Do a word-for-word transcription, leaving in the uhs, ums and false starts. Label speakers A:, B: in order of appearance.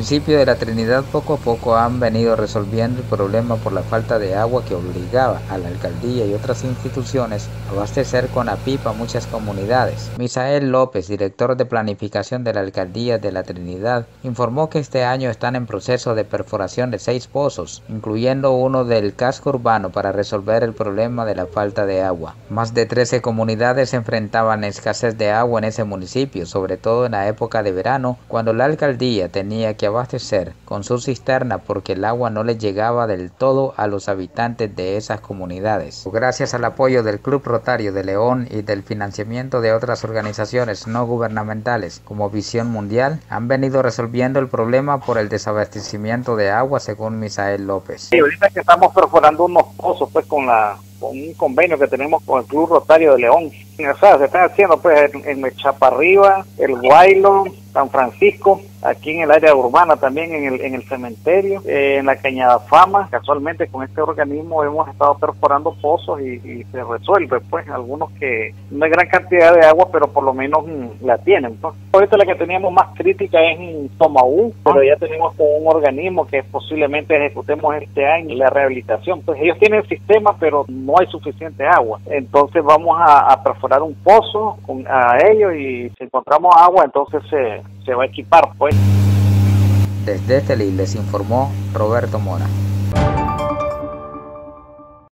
A: municipios de La Trinidad poco a poco han venido resolviendo el problema por la falta de agua que obligaba a la alcaldía y otras instituciones a abastecer con la pipa a muchas comunidades. Misael López, director de planificación de la alcaldía de La Trinidad, informó que este año están en proceso de perforación de seis pozos, incluyendo uno del casco urbano, para resolver el problema de la falta de agua. Más de trece comunidades enfrentaban escasez de agua en ese municipio, sobre todo en la época de verano, cuando la alcaldía tenía que abastecer con su cisterna porque el agua no le llegaba del todo a los habitantes de esas comunidades. Gracias al apoyo del Club Rotario de León y del financiamiento de otras organizaciones no gubernamentales como Visión Mundial, han venido resolviendo el problema por el desabastecimiento de agua, según Misael López.
B: Sí, ahorita que estamos perforando unos pozos pues con la con un convenio que tenemos con el Club Rotario de León. O sea, se están haciendo pues en, en Chaparriba, el Guaylo, San Francisco, aquí en el área urbana también, en el, en el cementerio, eh, en la Cañada Fama. Casualmente con este organismo hemos estado perforando pozos y, y se resuelve pues algunos que no hay gran cantidad de agua, pero por lo menos mm, la tienen, ¿no? Ahorita la que teníamos más crítica es en Tomaú, pero ya tenemos con un organismo que posiblemente ejecutemos este año la rehabilitación. Pues ellos tienen el sistema, pero no hay suficiente agua. Entonces vamos a, a perforar un pozo con, a ellos, y si encontramos agua, entonces se, se va a equipar pues.
A: Desde Estelí les informó Roberto Mora.